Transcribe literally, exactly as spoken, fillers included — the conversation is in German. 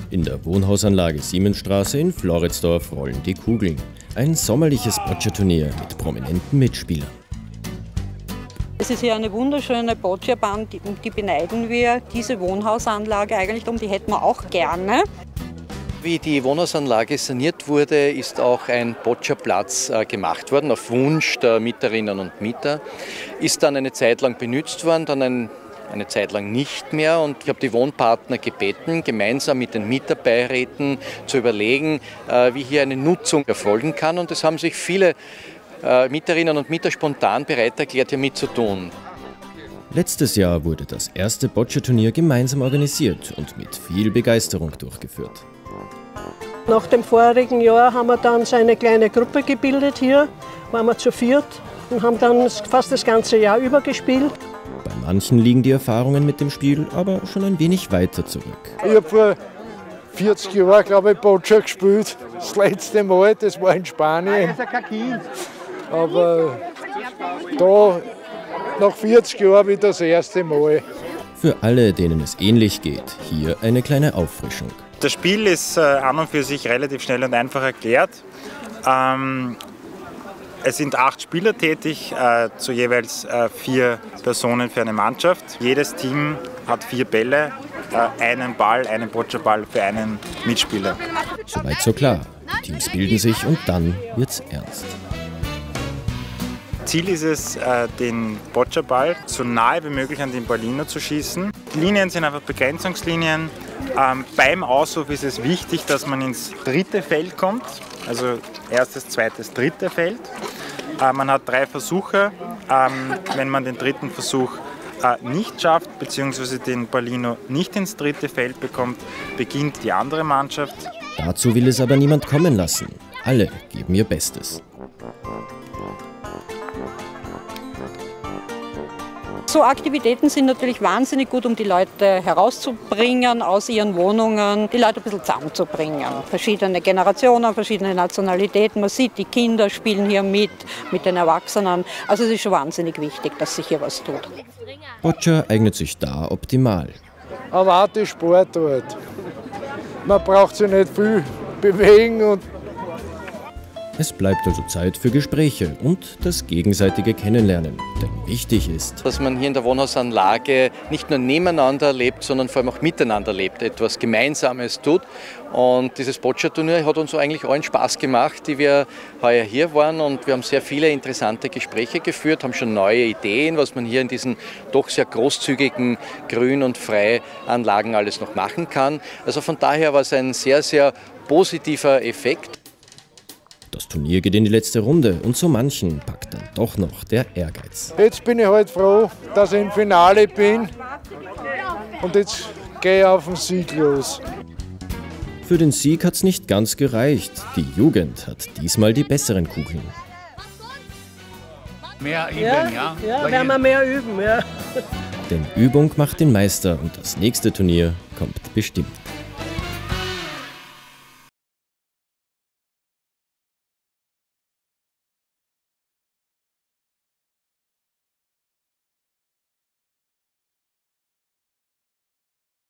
In der Wohnhausanlage Siemensstraße in Floridsdorf rollen die Kugeln. Ein sommerliches Boccia-Turnier mit prominenten Mitspielern. Es ist hier eine wunderschöne Boccia-Bahn, die, die beneiden wir. Diese Wohnhausanlage eigentlich, um die hätten wir auch gerne. Wie die Wohnhausanlage saniert wurde, ist auch ein Boccia-Platz äh, gemacht worden, auf Wunsch der Mieterinnen und Mieter. Ist dann eine Zeit lang benutzt worden, dann ein eine Zeit lang nicht mehr, und ich habe die Wohnpartner gebeten, gemeinsam mit den Mieterbeiräten zu überlegen, wie hier eine Nutzung erfolgen kann, und es haben sich viele Mieterinnen und Mieter spontan bereit erklärt, hier mitzutun. Letztes Jahr wurde das erste Boccia-Turnier gemeinsam organisiert und mit viel Begeisterung durchgeführt. Nach dem vorigen Jahr haben wir dann so eine kleine Gruppe gebildet hier, waren wir zu viert und haben dann fast das ganze Jahr über gespielt. Bei manchen liegen die Erfahrungen mit dem Spiel aber schon ein wenig weiter zurück. Ich habe vor vierzig Jahren, glaube ich, Boccia gespielt. Das letzte Mal, das war in Spanien. Aber da, nach vierzig Jahren, wieder das erste Mal. Für alle, denen es ähnlich geht, hier eine kleine Auffrischung. Das Spiel ist äh, an und für sich relativ schnell und einfach erklärt. Ähm, Es sind acht Spieler tätig, äh, zu jeweils äh, vier Personen für eine Mannschaft. Jedes Team hat vier Bälle, äh, einen Ball, einen Boccia-Ball für einen Mitspieler. Soweit so klar. Die Teams bilden sich und dann wird's ernst. Ziel ist es, äh, den Boccia-Ball so nahe wie möglich an den Ballino zu schießen. Die Linien sind einfach Begrenzungslinien. Ähm, beim Auswurf ist es wichtig, dass man ins dritte Feld kommt. Also erstes, zweites, dritte Feld. Äh, man hat drei Versuche. Ähm, wenn man den dritten Versuch äh, nicht schafft, bzw. den Ballino nicht ins dritte Feld bekommt, beginnt die andere Mannschaft. Dazu will es aber niemand kommen lassen. Alle geben ihr Bestes. So Aktivitäten sind natürlich wahnsinnig gut, um die Leute herauszubringen aus ihren Wohnungen, die Leute ein bisschen zusammenzubringen. Verschiedene Generationen, verschiedene Nationalitäten. Man sieht, die Kinder spielen hier mit, mit den Erwachsenen. Also es ist schon wahnsinnig wichtig, dass sich hier was tut. Boccia eignet sich da optimal. Aber auch die Sportart. Man braucht sich nicht viel bewegen. Und Es bleibt also Zeit für Gespräche und das gegenseitige Kennenlernen. Denn wichtig ist, dass man hier in der Wohnhausanlage nicht nur nebeneinander lebt, sondern vor allem auch miteinander lebt, etwas Gemeinsames tut. Und dieses Boccia-Turnier hat uns eigentlich allen Spaß gemacht, die wir heuer hier waren. Und wir haben sehr viele interessante Gespräche geführt, haben schon neue Ideen, was man hier in diesen doch sehr großzügigen Grün- und Freianlagen alles noch machen kann. Also von daher war es ein sehr, sehr positiver Effekt. Das Turnier geht in die letzte Runde und so manchen packt dann doch noch der Ehrgeiz. Jetzt bin ich halt froh, dass ich im Finale bin, und jetzt gehe ich auf den Sieg los. Für den Sieg hat's nicht ganz gereicht. Die Jugend hat diesmal die besseren Kugeln. Mehr üben, ja? ja? Ja, werden wir mehr üben, ja. Denn Übung macht den Meister und das nächste Turnier kommt bestimmt.